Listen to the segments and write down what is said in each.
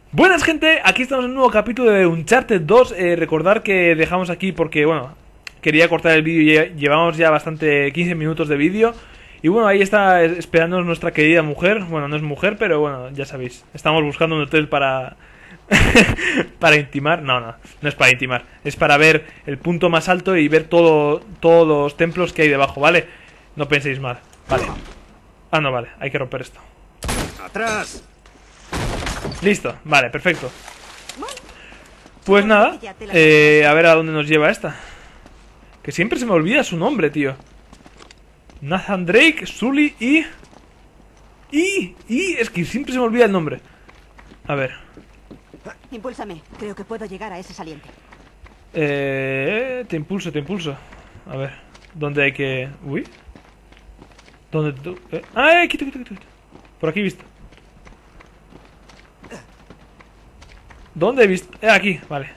Buenas gente, aquí estamos en un nuevo capítulo de Uncharted 2. Recordar que dejamos aquí porque, bueno, quería cortar el vídeo y llevamos ya bastante 15 minutos de vídeo. Y bueno, ahí está esperándonos nuestra querida mujer. Bueno, no es mujer, pero bueno, ya sabéis. Estamos buscando un hotel para... para intimar. No es para intimar. Es para ver el punto más alto y ver todos los templos que hay debajo, ¿vale? No penséis mal. Vale. Ah, no, vale, hay que romper esto. ¡Atrás! Listo, vale, perfecto. Pues nada, a ver a dónde nos lleva esta. Que siempre se me olvida su nombre, tío. Nathan Drake, Sully y... es que siempre se me olvida el nombre. A ver. Impúlsame, creo que puedo llegar a ese saliente. Te impulso. A ver, ¿dónde hay que...? Uy. ¿Dónde tú...? Quito. Por aquí he visto. ¿Dónde he visto? Aquí, vale.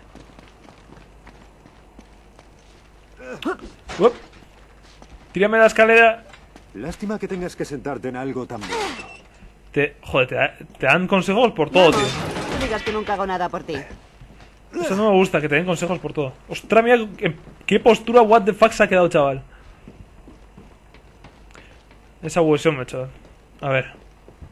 Uop. Tírame la escalera. Lástima que tengas que sentarte en algo tan bonito. Joder, te dan consejos por todo, tío. No digas que nunca hago nada por ti. Eso no me gusta, que te den consejos por todo. Ostras, mira qué postura what the fuck se ha quedado, chaval. Esa huesión, chaval. A ver.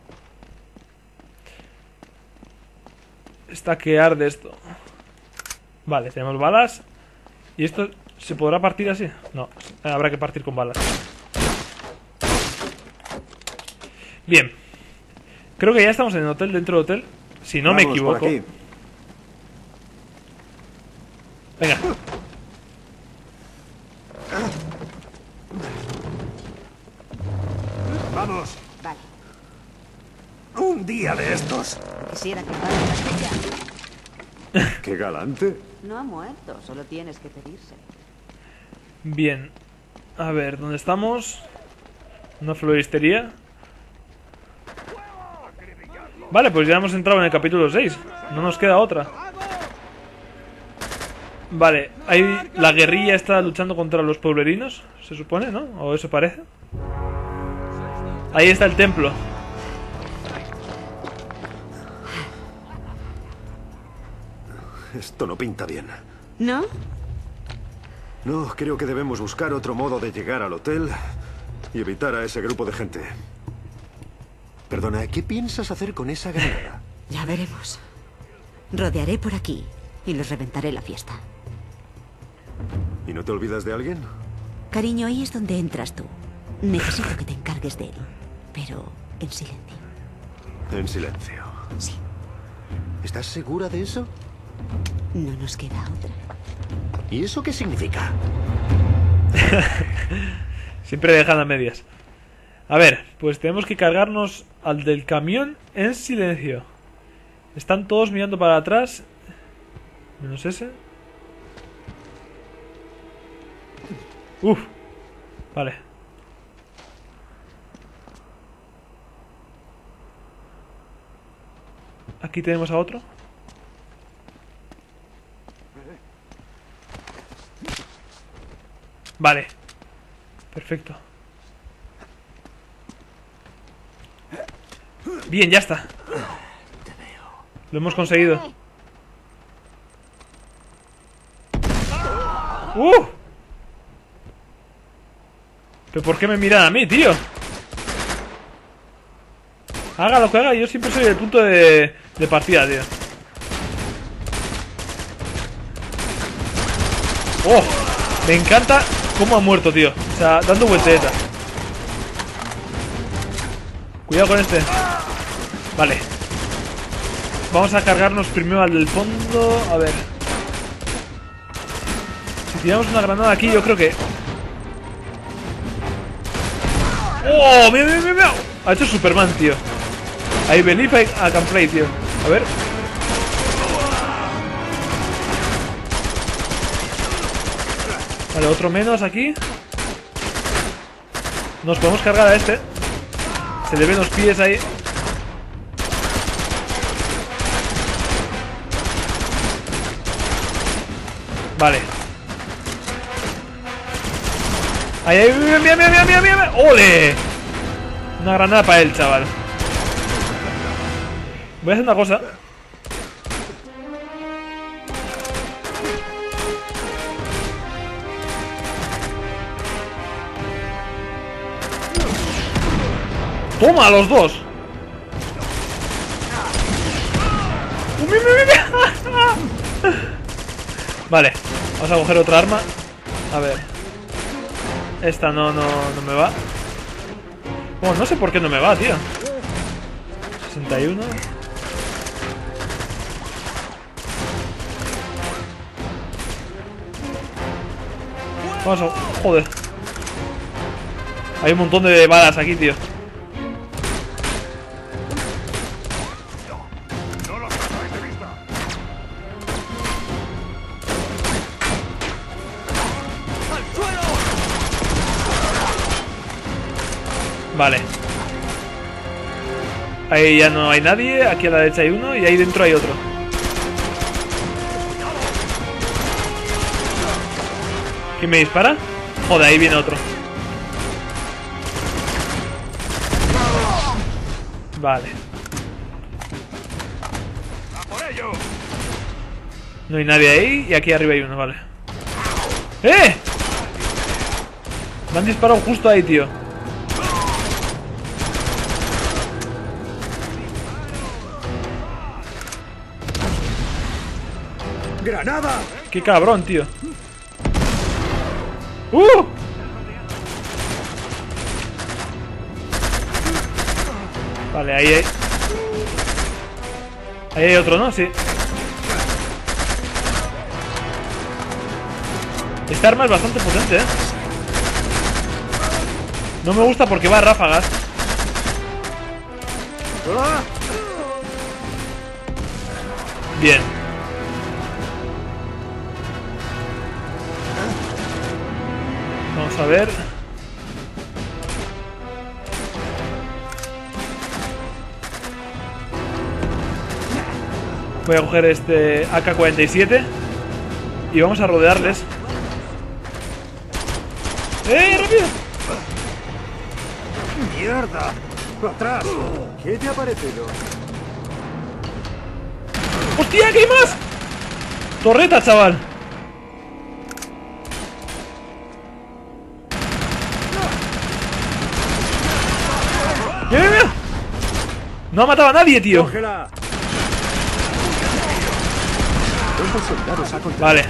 Está que arde esto. Vale, tenemos balas. ¿Y esto se podrá partir así? No, habrá que partir con balas. Bien. Creo que ya estamos en el hotel, dentro del hotel. Si no me equivoco. Venga. ¡Vamos! Vale. ¡Un día de estos! Quisiera que fuera la tuya. ¡Qué galante! No ha muerto, solo tienes que pedirse. Bien. A ver, ¿dónde estamos? Una floristería. Vale, pues ya hemos entrado en el capítulo 6. No nos queda otra. Vale, ahí la guerrilla está luchando contra los pueblerinos, se supone, ¿no? O eso parece. Ahí está el templo. Esto no pinta bien. ¿No? No, creo que debemos buscar otro modo de llegar al hotel y evitar a ese grupo de gente. Perdona, ¿qué piensas hacer con esa granada? Ya veremos. Rodearé por aquí y les reventaré la fiesta. ¿Y no te olvidas de alguien? Cariño, ahí es donde entras tú. Necesito que te encargues de él, pero en silencio. En silencio. Sí. ¿Estás segura de eso? No nos queda otra. ¿Y eso qué significa? Siempre dejan a medias. A ver, pues tenemos que cargarnos al del camión en silencio. Están todos mirando para atrás. Menos ese. Uf. Vale. Aquí tenemos a otro. Vale. Perfecto. Bien, ya está. Lo hemos conseguido. ¿Pero por qué me miran a mí, tío? Haga lo que haga, yo siempre soy el punto de partida, tío. ¡Oh! Me encanta cómo ha muerto, tío. O sea, dando vuelteta. Cuidado con este. Vale. Vamos a cargarnos primero al del fondo. A ver. Si tiramos una granada aquí, yo creo que... ¡Oh! ¡Mira! Ha hecho Superman, tío. I believe I can play, tío. A ver. Vale, otro menos aquí. Nos podemos cargar a este. Se le ven los pies ahí. Vale. ¡Ay, mira! ¡Ole! Una granada para él, chaval. Voy a hacer una cosa. ¡Toma, a los dos! Vale, vamos a coger otra arma. A ver. Esta no me va. Bueno, no sé por qué no me va, tío. 61. Vamos a... Joder. Hay un montón de balas aquí, tío. Vale. Ahí ya no hay nadie. Aquí a la derecha hay uno y ahí dentro hay otro. ¿Quién me dispara? Joder, ahí viene otro. Vale. No hay nadie ahí y aquí arriba hay uno, vale. ¡Eh! Me han disparado justo ahí, tío. ¡Granada! ¡Qué cabrón, tío! Vale, ahí hay... Ahí hay otro, ¿no? Sí. Esta arma es bastante potente, ¿eh? No me gusta porque va a ráfagas. Bien. Vamos a ver. Voy a coger este AK-47 y vamos a rodearles. ¡Rápido! ¡Mierda! ¡Atrás! ¿Qué te ha parecido? ¡Hostia, que hay más! ¡Torreta, chaval! ¡Mira, mira, mira! No ha matado a nadie, tío. ¡Cógela! Vale.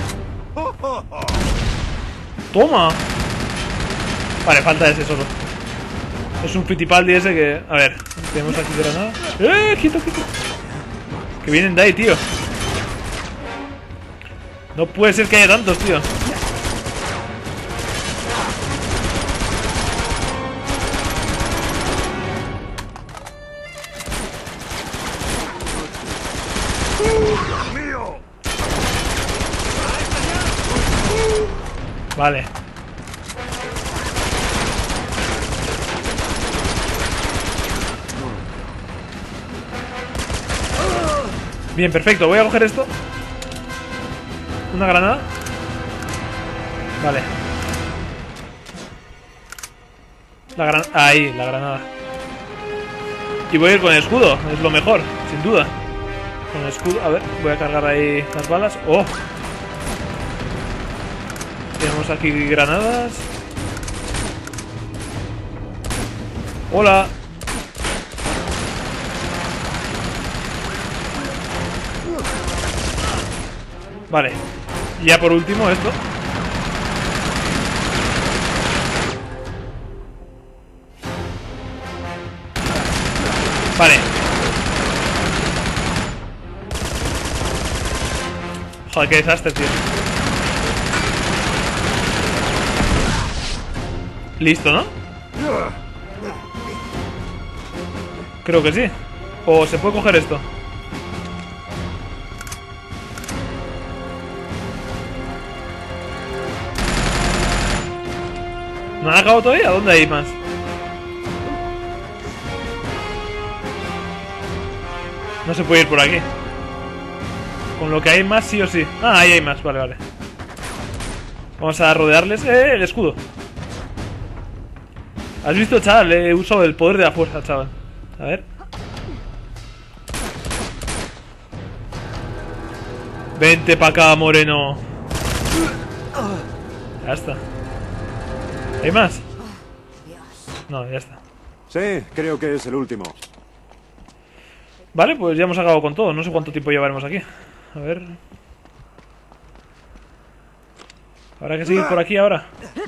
Toma. Vale, falta ese solo. Es un Fittipaldi ese que... A ver, tenemos aquí granada. ¡Quieto, quieto! Que vienen de ahí, tío. No puede ser que haya tantos, tío. Vale. Bien, perfecto. Voy a coger esto. Una granada. Vale. Ahí, la granada. Y voy a ir con el escudo. Es lo mejor, sin duda. Con el escudo. A ver, voy a cargar ahí las balas. ¡Oh! Tenemos aquí granadas. Hola. Vale. Y ya por último esto. Vale. Joder, qué desastre, tío. Listo, ¿no? Creo que sí. O se puede coger esto. ¿No han acabado todavía? ¿Dónde hay más? No se puede ir por aquí. Con lo que hay más sí o sí. Ah, ahí hay más, vale, vale. Vamos a rodearles. El escudo. ¿Has visto, chaval? He usado el poder de la fuerza, chaval. A ver. Vente pa' acá, moreno. Ya está. ¿Hay más? No, ya está. Sí, creo que es el último. Vale, pues ya hemos acabado con todo. No sé cuánto tiempo llevaremos aquí. A ver. ¿Habrá que seguir por aquí ahora?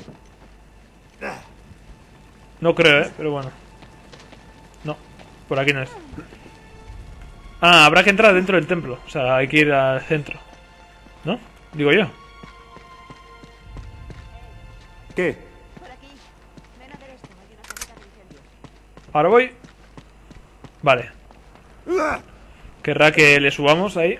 No creo, pero bueno. No, por aquí no es. Ah, habrá que entrar dentro del templo. O sea, hay que ir al centro, ¿no? Digo yo. ¿Qué? Por aquí. Ven a ver esto. Hay una salida de incendio. Ahora voy. Vale. Querrá que le subamos ahí.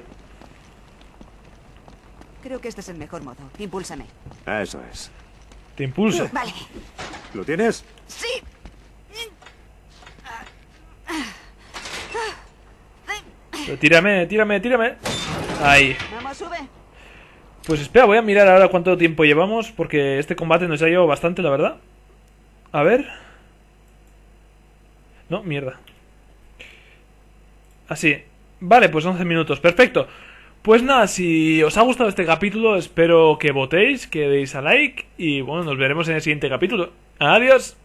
Creo que este es el mejor modo. Impúlsame. Eso es. Te impulso. Vale. ¿Lo tienes? Sí. Pero tírame, tírame, tírame. Ahí. Vamos, sube. Pues espera, voy a mirar ahora cuánto tiempo llevamos, porque este combate nos ha llevado bastante, la verdad. A ver. No, mierda. Así. Vale, pues 11 minutos. Perfecto. Pues nada, si os ha gustado este capítulo, espero que votéis, que deis a like y bueno, nos veremos en el siguiente capítulo. Adiós.